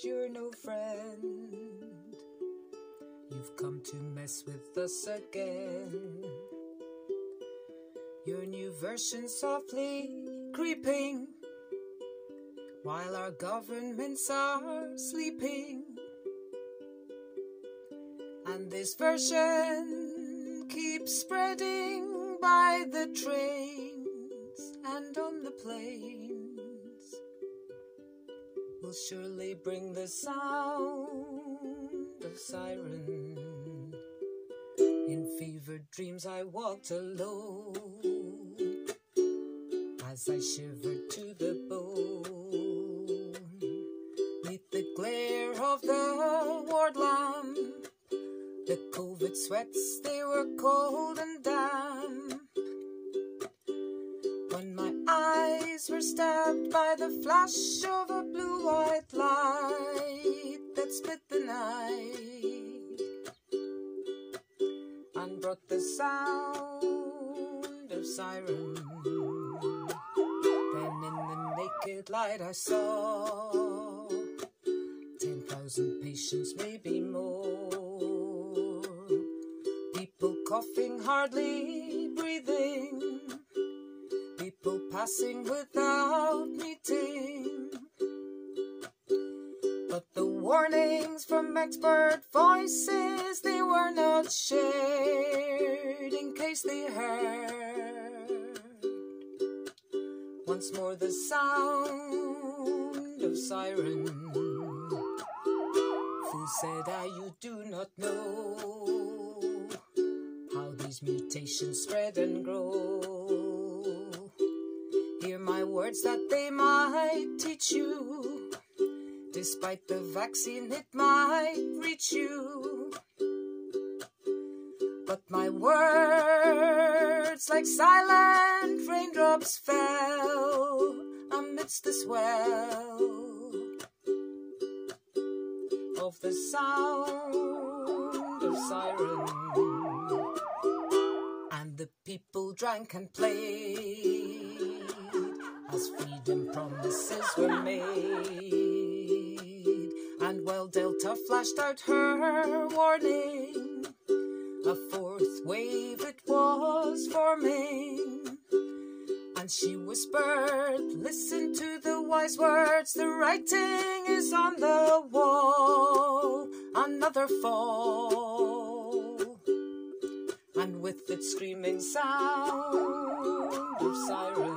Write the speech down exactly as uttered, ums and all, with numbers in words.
you're no friend. You've come to mess with us again. Your new version softly creeping, while our governments are sleeping. And this version keeps spreading by the trains and on the plains. Will surely bring the sound of siren. In fevered dreams I walked alone, as I shivered to the bone, neath the glare of the ward lamp. The COVID sweats, they were cold and damp. When my eyes were stabbed by the flash of a blue-white light that split the night and brought the sound of siren. Then in the naked light I saw ten thousand patients, maybe more. People coughing, hardly breathing. People passing without meeting. But the warnings from expert voices, they were not shared in case they heard once more the sound of siren. Fool said I, you do not know how these mutations spread and grow. Hear my words that they might teach you. Despite the vaccine, it might reach you. But my words, like silent raindrops, fell amidst the swell of the sound of siren. And the people drank and played as freedom promises were made. And while Delta flashed out her warning, a fourth wave it was forming. And she whispered, listen to the wise words, the writing is on the wall, another fall. And with its screaming sound of siren,